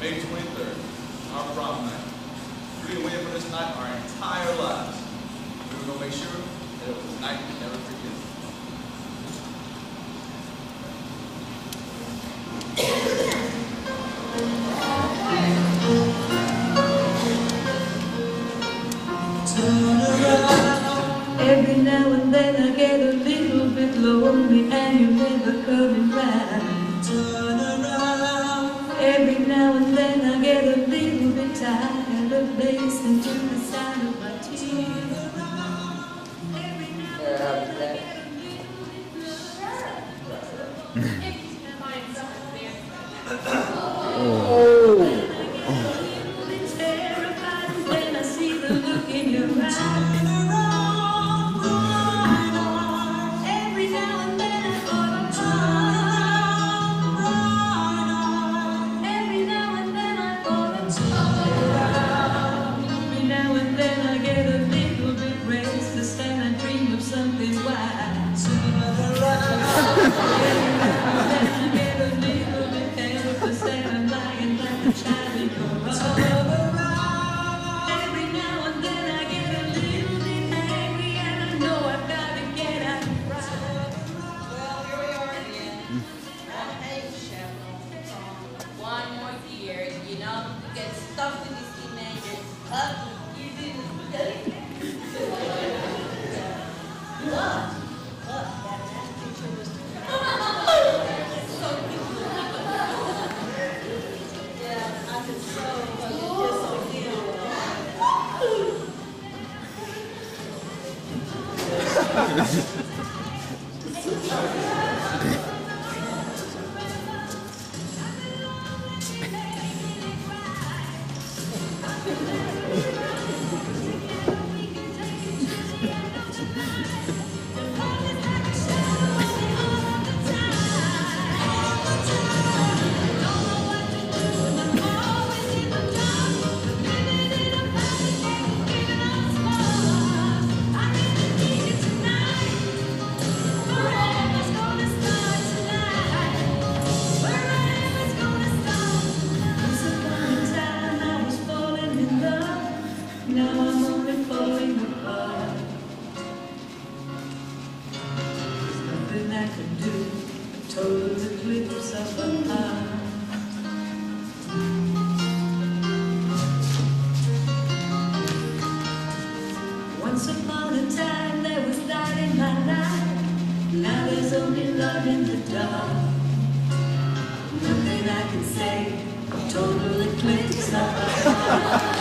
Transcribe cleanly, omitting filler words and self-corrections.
May 23rd, our prom night. We're going to wait for this night our entire lives. We're going to make sure that it was a night we never forget. Turn around. Every now and then I get a little bit lonely and you're never coming back. Turn around. Every now and then I get a little bit tired of listening to the sound of my tears. Every now and then I get a little bit terrified when I see the look in your eyes. Every now and then I thought I'd try. Every now and then I thought I'd try. Every now and then I get a little bit restless and I dream of something wild. Every now and then I get a little bit helpless and I'm lying like a child in your arms. Every now and then I get a little bit angry and I know I've got to get out and cry. Well, here we are again. Hey, Chef. One more year, you know, get stuck with these teenagers. You didn't. Look, that math teacher was so cute. Yeah, I could so Now I'm only falling apart. There's nothing I can do. Total eclipse of the heart. Once upon a time there was light in my life. Now there's only love in the dark. Nothing I can say. Total eclipse of the heart.